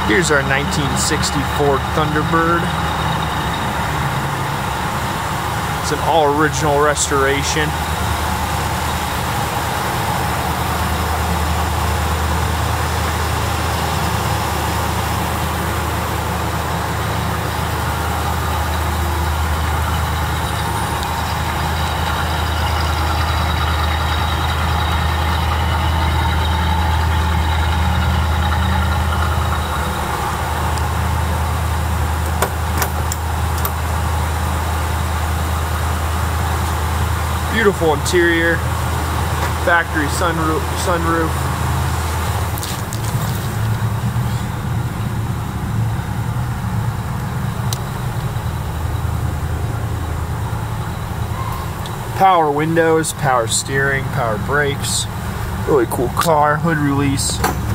Here's our 1960 Ford Thunderbird. It's an all-original restoration. Beautiful interior, factory sunroof. Power windows, power steering, power brakes. Really cool car, hood release.